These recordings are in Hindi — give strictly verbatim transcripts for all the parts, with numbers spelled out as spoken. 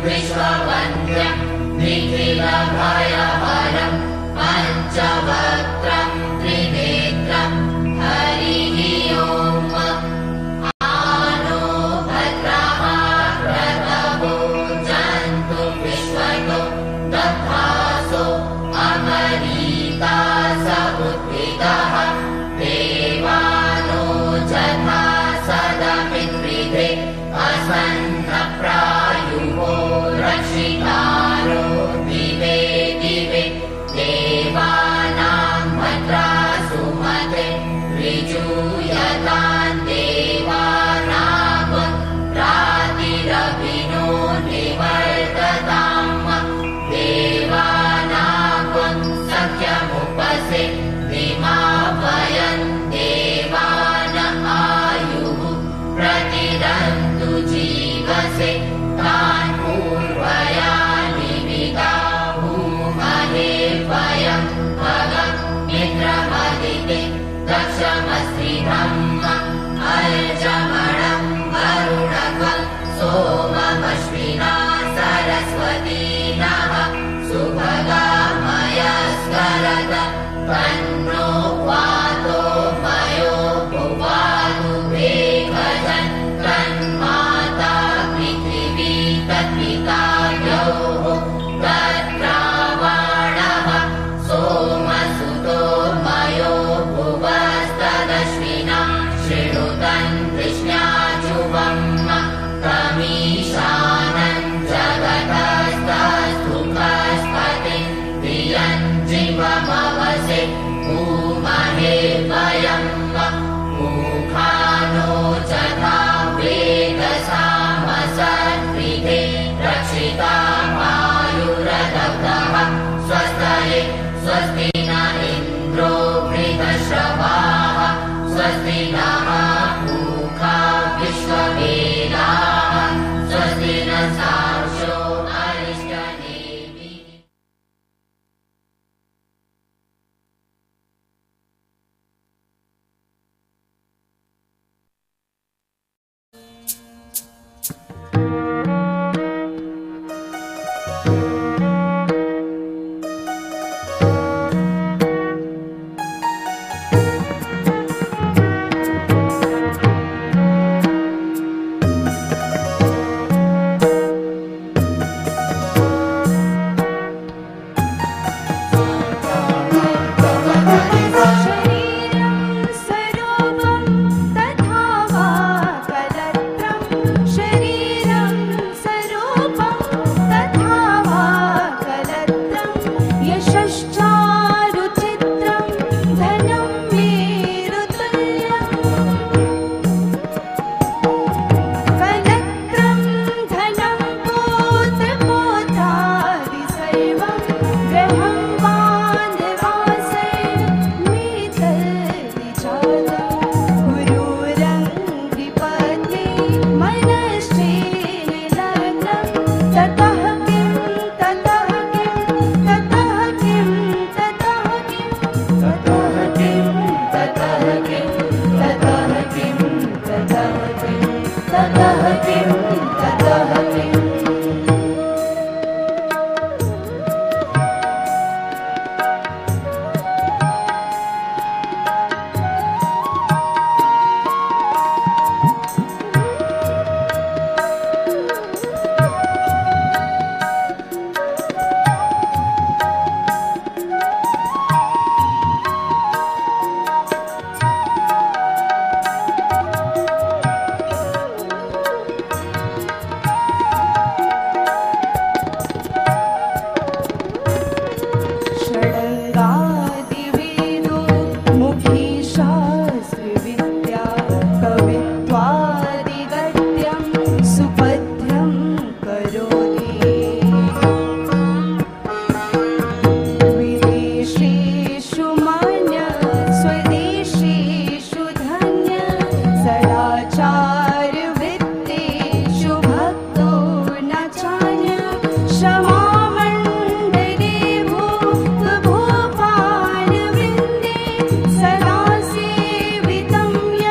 विश्ववन्द्यं निखिलभयहरं पञ्चवक्त्रं त्रिनेत्रं हरिः ओम्। आनो भद्रः क्रतवो जन्तु विश्वतो दधासो अमरीता स उद्भिदः देवानो जथा सदमिद्विधे असन्नप्रायुवो रक्षितारो दिवे दिवे देवानां भद्रा सुमते ऋजूयतान् देवानां रातिरभिनो निवर्तताम् देवानां सख्यमुपसे दिमावयन् देवान आयुः प्रतिदन्तु जीवसे तान् पूर्वयानि विदाहुमहे वयं भगं मित्रमदिते दक्षमस्त्रिधम् अर्जमणं वरुणकं सोममश्विना सरस्वती नः सुभगामयस्करद तन्नो वातो मयो भुवानु वेगजन् तन्माता पृथिवी तत्पिताभ्योः तत्रावणः सोमसुतो मयो भुवस्तदश्विना शृणुतन् कृष्णाजुवम् तमीशानं जगतस्तस्थुखस्पतिं धियं जीवमवसे भूमहे वयं मुखानो जथा वेदसामसद्विधे रक्षिता वायुरदग्धः स्वस्तये स्वस्ति न इन्द्रो वृद्धश्रवाः स्वस्ति नः पूषा विश्ववेदाः स्वस्ति न सार्क्ष्यो अरिष्टनेमिः।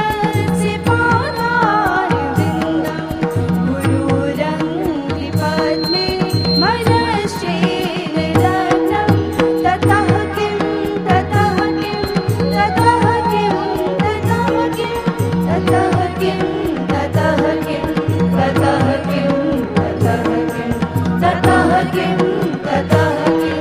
Bye. पद्मे मनश्चेन लग्नं ततः किं ततः किं ततः किं ततः किं ततः किं ततः किं ततः किं ततः किं ततः किं ततः किं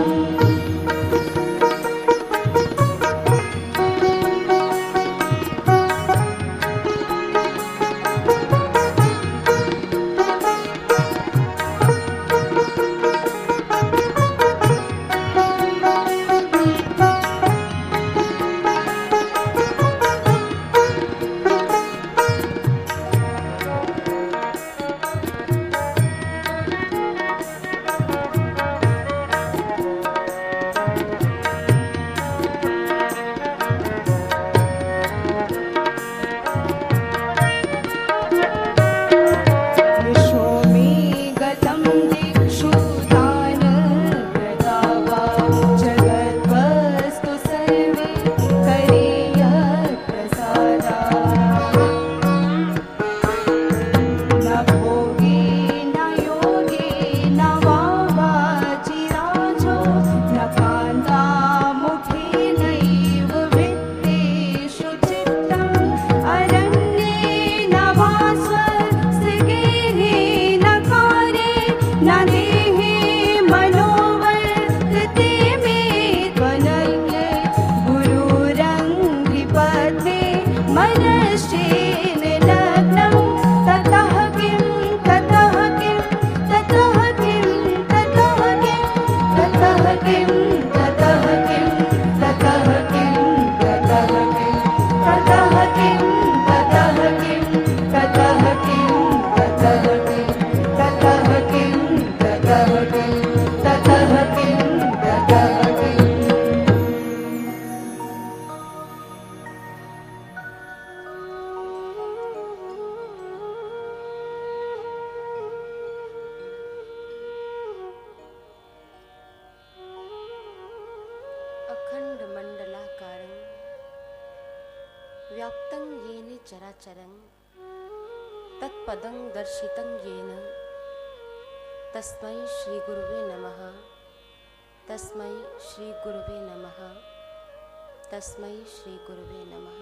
व्याप्तं येन चराचरं तत्पदं दर्शितं येन तस्मै श्री गुरुवे नमः तस्मै श्री गुरुवे नमः तस्मै श्री गुरुवे नमः।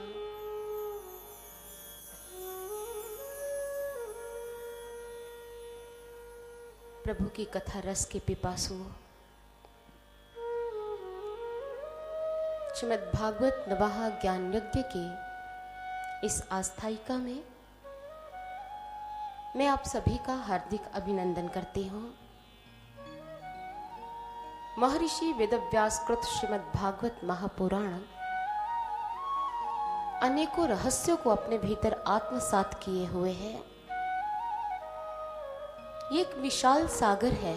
प्रभु की कथा रस के पिपासु श्रीमद् भागवत नवाह ज्ञान यज्ञ के इस आस्थायिका में मैं आप सभी का हार्दिक अभिनंदन करती हूँ। महर्षि वेदव्यास कृत श्रीमद् भागवत महापुराण अनेकों रहस्यों को अपने भीतर आत्मसात किए हुए है। ये एक विशाल सागर है।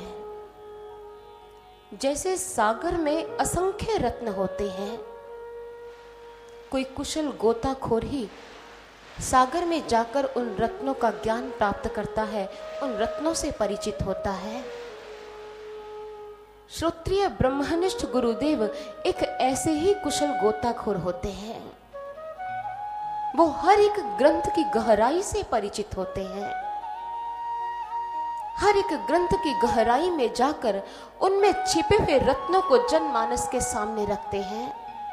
जैसे सागर में असंख्य रत्न होते हैं, कोई कुशल गोताखोर ही सागर में जाकर उन रत्नों का ज्ञान प्राप्त करता है, उन रत्नों से परिचित होता है। श्रोत्रिय ब्रह्मनिष्ठ गुरुदेव एक ऐसे ही कुशल गोताखोर होते हैं। वो हर एक ग्रंथ की गहराई से परिचित होते हैं। हर एक ग्रंथ की गहराई में जाकर उनमें छिपे हुए रत्नों को जनमानस के सामने रखते हैं।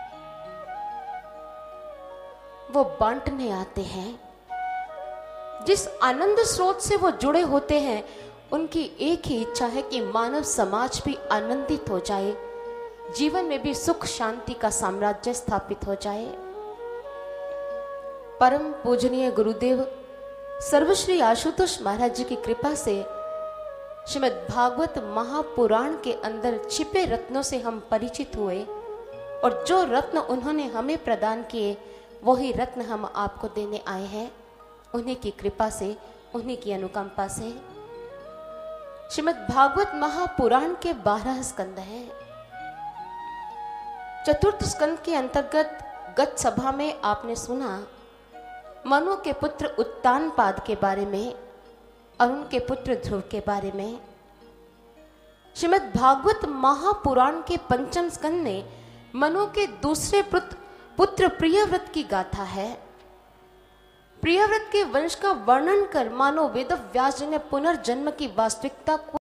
वो बांटने आते हैं। जिस आनंद स्रोत से वो जुड़े होते हैं, उनकी एक ही इच्छा है कि मानव समाज भी आनंदित हो जाए, जीवन में भी सुख शांति का साम्राज्य स्थापित हो जाए। परम पूजनीय गुरुदेव सर्वश्री आशुतोष महाराज जी की कृपा से श्रीमद् भागवत महापुराण के अंदर छिपे रत्नों से हम परिचित हुए, और जो रत्न उन्होंने हमें प्रदान किए वही रत्न हम आपको देने आए हैं। उन्हीं की कृपा से, उन्हीं की अनुकंपा से। श्रीमद् भागवत महापुराण के बारह स्कंद हैं। चतुर्थ स्कंद के अंतर्गत गत सभा में आपने सुना मनु के पुत्र उत्तानपाद के बारे में और उनके पुत्र ध्रुव के बारे में। श्रीमद् भागवत महापुराण के पंचम स्कंद में मनु के दूसरे पुत्र पुत्र प्रियव्रत की गाथा है। प्रियव्रत के वंश का वर्णन कर मानो वेद व्यास जी ने पुनर्जन्म की वास्तविकता को